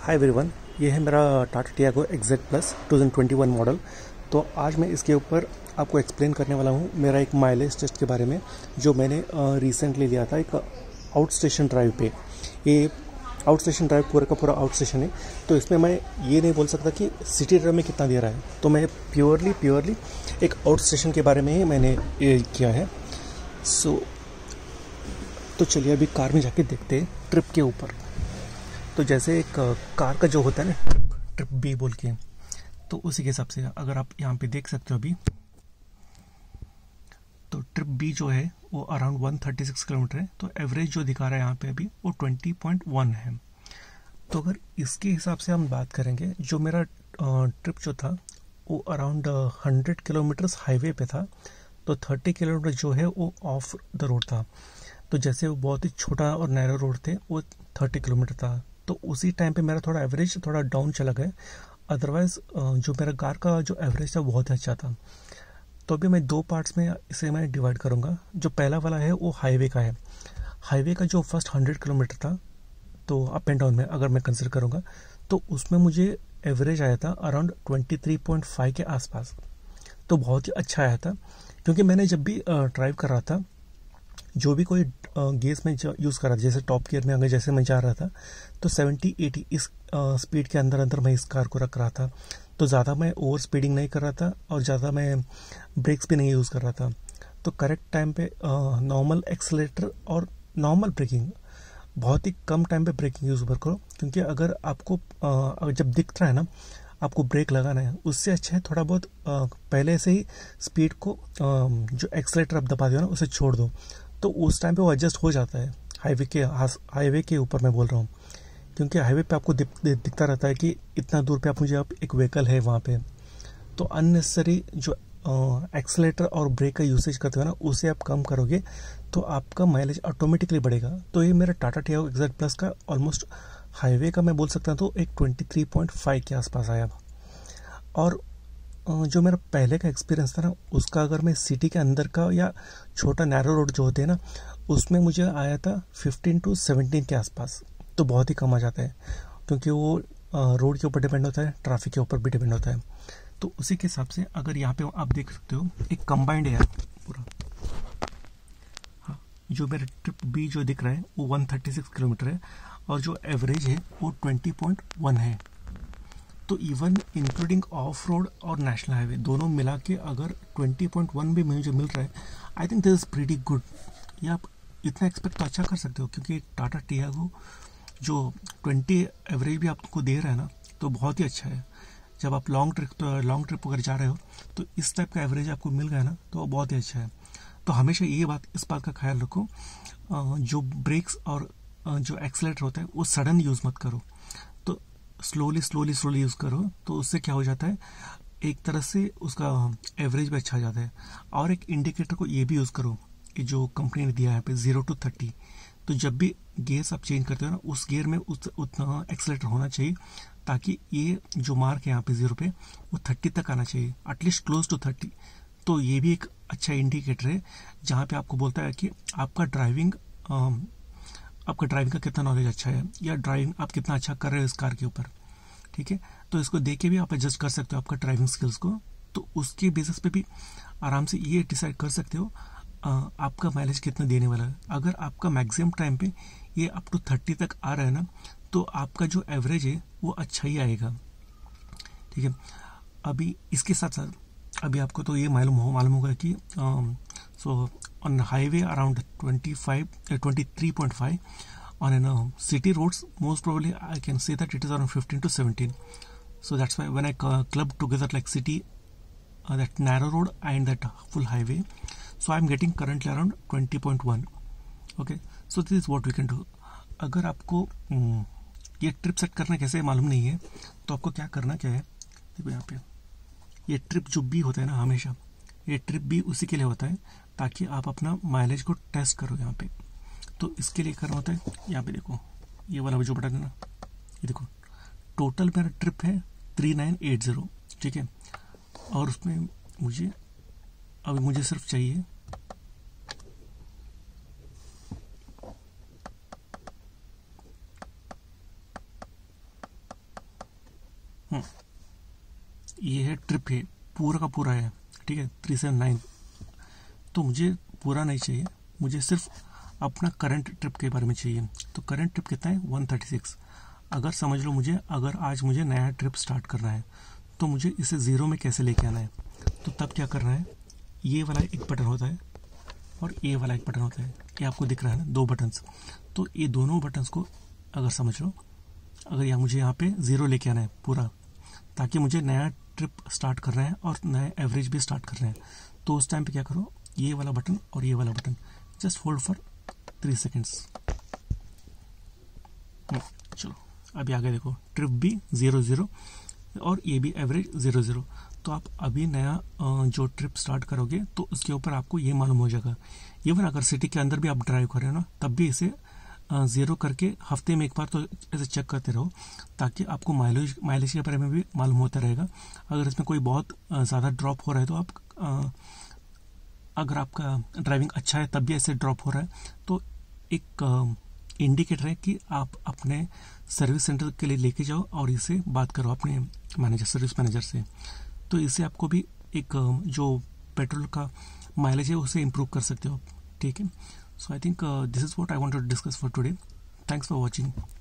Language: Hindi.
हाय एवरीवन, ये है मेरा Tata Tiago XZ plus 2021 model. तो आज मैं इसके ऊपर आपको एक्सप्लेन करने वाला हूँ मेरा एक माइलेज टेस्ट के बारे में, जो मैंने रिसेंटली लिया था एक आउट स्टेशन ड्राइव पे। ये आउट स्टेशन ड्राइव पूरा का पूरा आउट स्टेशन है, तो इसमें मैं ये नहीं बोल सकता कि सिटी ड्राइव में कितना दे रहा है। तो मैं प्योरली एक आउट स्टेशन के बारे में ही मैंने ये किया है। तो चलिए अभी कार में जाके देखते हैं ट्रिप के ऊपर। तो जैसे एक कार का जो होता है ना ट्रिप बी बोल के, तो उसी के हिसाब से अगर आप यहाँ पे देख सकते हो अभी, तो ट्रिप बी जो है वो अराउंड 136 किलोमीटर है। तो एवरेज जो दिखा रहा है यहाँ पे अभी वो 20.1 है। तो अगर इसके हिसाब से हम बात करेंगे, जो मेरा ट्रिप जो था वो अराउंड 100 किलोमीटर्स हाईवे पे था, तो 30 किलोमीटर जो है वो ऑफ द रोड था। तो जैसे वो बहुत ही छोटा और नैरो रोड थे, वो 30 किलोमीटर था। तो उसी टाइम पे मेरा थोड़ा एवरेज थोड़ा डाउन चला गया। अदरवाइज जो मेरा कार का जो एवरेज था बहुत अच्छा था। तो अभी मैं दो पार्ट्स में इसे मैं डिवाइड करूँगा। जो पहला वाला है वो हाईवे का है। हाईवे का जो फर्स्ट 100 किलोमीटर था, तो अप एंड डाउन में अगर मैं कंसिडर करूँगा, तो उसमें मुझे एवरेज आया था अराउंड 23.5 के आसपास। तो बहुत ही अच्छा आया था, क्योंकि मैंने जब भी ड्राइव कर रहा था, जो भी कोई गेयर्स में यूज़ कर रहा था, जैसे टॉप गियर में अगर जैसे मैं जा रहा था, तो 70-80 इस स्पीड के अंदर अंदर मैं इस कार को रख रहा था। तो ज़्यादा मैं ओवर स्पीडिंग नहीं कर रहा था और ज़्यादा मैं ब्रेक्स भी नहीं यूज़ कर रहा था। तो करेक्ट टाइम पे नॉर्मल एक्सेलेरेटर और नॉर्मल ब्रेकिंग, बहुत ही कम टाइम पे ब्रेकिंग यूज़ करो। क्योंकि अगर आपको जब दिख रहा है ना आपको ब्रेक लगाना है, उससे अच्छा है थोड़ा बहुत पहले से ही स्पीड को जो एक्सेलेरेटर आप दबा दो ना उसे छोड़ दो, तो उस टाइम पे वो एडजस्ट हो जाता है। हाईवे के ऊपर मैं बोल रहा हूँ, क्योंकि हाईवे पे आपको दिखता रहता है कि इतना दूर पे आप एक व्हीकल है वहाँ पे। तो अननेसेसरी जो एक्सेलेरेटर और ब्रेक का यूसेज करते हो ना, उसे आप कम करोगे तो आपका माइलेज ऑटोमेटिकली बढ़ेगा। तो ये मेरा टाटा टियागो एक्जेड प्लस का ऑलमोस्ट हाईवे का मैं बोल सकता हूँ तो एक 23.5 के आसपास आया। और जो मेरा पहले का एक्सपीरियंस था ना, उसका अगर मैं सिटी के अंदर का या छोटा नैरो रोड जो होते हैं ना, उसमें मुझे आया था 15 to 17 के आसपास। तो बहुत ही कम आ जाता है, क्योंकि वो रोड के ऊपर डिपेंड होता है, ट्रैफिक के ऊपर भी डिपेंड होता है। तो उसी के हिसाब से अगर यहाँ पे आप देख सकते हो एक कंबाइंड है पूरा। हाँ, जो मेरा ट्रिप बी जो दिख रहा है वो 136 किलोमीटर है, और जो एवरेज है वो 20.1 है। तो इवन इंक्लूडिंग ऑफ रोड और नेशनल हाईवे दोनों मिला के अगर 20.1 भी मुझे मिल रहा है, I think this is pretty good. ये आप इतना एक्सपेक्ट तो अच्छा कर सकते हो, क्योंकि टाटा टियागो जो 20 एवरेज भी आपको दे रहा है ना, तो बहुत ही अच्छा है। जब आप लॉन्ग ट्रिप अगर जा रहे हो, तो इस टाइप का एवरेज आपको मिल गया ना, तो बहुत ही अच्छा है। तो हमेशा इस बात का ख्याल रखो, जो ब्रेक्स और जो एक्सेलेरेटर होता है वो सडन यूज़ मत करो। तो स्लोली यूज़ करो, तो उससे क्या हो जाता है, एक तरह से उसका एवरेज भी अच्छा आ जाता है। और एक इंडिकेटर को ये भी यूज़ करो, कि जो कंपनी ने दिया है यहाँ पे 0 to 30। तो जब भी गियर्स आप चेंज करते हो ना, उस गियर में उतना एक्सेलेरेटर होना चाहिए, ताकि ये जो मार्क है यहाँ पे 0 पे, वो 30 तक आना चाहिए, एटलीस्ट क्लोज टू 30। तो ये भी एक अच्छा इंडिकेटर है, जहाँ पे आपको बोलता है कि आपका ड्राइविंग का कितना नॉलेज अच्छा है, या ड्राइविंग आप कितना अच्छा कर रहे हो इस कार के ऊपर। ठीक है, तो इसको देख के भी आप एडजस्ट कर सकते हो आपका ड्राइविंग स्किल्स को। तो उसके बेसिस पे भी आराम से ये डिसाइड कर सकते हो आपका माइलेज कितना देने वाला है। अगर आपका मैक्सिमम टाइम पे ये अप टू 30 तक आ रहा है ना, तो आपका जो एवरेज है वो अच्छा ही आएगा। ठीक है, अभी इसके साथ साथ अभी आपको तो ये मालूम होगा कि so on highway around 23.5, on city roads most probably I can say that it is around 15 to 17. So that's why when I club together like city, that narrow road and that full highway, so I'm getting currently around 20.1. okay, so this is what we can do. अगर आपको ये ट्रिप सेट करना कैसे मालूम नहीं है, तो आपको क्या करना क्या है, देखो यहाँ पे ये ट्रिप जो भी होता है ना, हमेशा ये ट्रिप भी उसी के लिए होता है, ताकि आप अपना माइलेज को टेस्ट करो यहाँ पे। तो इसके लिए करना होता है, यहाँ पे देखो ये वाला जो बटन है ना, ये देखो टोटल मेरा ट्रिप है 3980। ठीक है, और उसमें मुझे सिर्फ चाहिए ये है ट्रिप है, पूरा का पूरा है, ठीक है, 379। तो मुझे पूरा नहीं चाहिए, मुझे सिर्फ अपना करंट ट्रिप के बारे में चाहिए। तो करंट ट्रिप कितना है, 136। अगर समझ लो मुझे, अगर आज मुझे नया ट्रिप स्टार्ट करना है तो मुझे इसे ज़ीरो में कैसे लेके आना है। तो तब क्या करना है, ये वाला एक बटन होता है और ये वाला एक बटन होता है, ये आपको दिख रहा है ना, 2 बटन्स। तो ये दोनों बटन्स को अगर समझ लो, अगर मुझे यहाँ पे ज़ीरो लेके आना है पूरा, ताकि मुझे नया ट्रिप स्टार्ट करना है और नया एवरेज भी स्टार्ट करना है, तो उस टाइम पे क्या करो, ये वाला बटन और ये वाला button just hold for 3 seconds. चलो अभी आगे देखो, ट्रिप भी 0-0 और ये भी एवरेज 0-0। तो आप अभी नया जो ट्रिप स्टार्ट करोगे तो उसके ऊपर आपको ये मालूम हो जाएगा। इवन अगर सिटी के अंदर भी आप ड्राइव कर रहे हो ना, तब भी इसे 0 करके हफ्ते में एक बार तो ऐसे चेक करते रहो, ताकि आपको माइलेज के बारे में भी मालूम होता रहेगा। अगर इसमें कोई बहुत ज़्यादा ड्रॉप हो रहा है तो आप अगर आपका ड्राइविंग अच्छा है तब भी ऐसे ड्रॉप हो रहा है तो एक इंडिकेटर है कि आप अपने सर्विस सेंटर के लिए लेके जाओ और इसे बात करो अपने सर्विस मैनेजर से। तो इससे आपको भी एक जो पेट्रोल का माइलेज है उसे इम्प्रूव कर सकते हो आप, ठीक है। So I think this is what I want to discuss for today. Thanks for watching.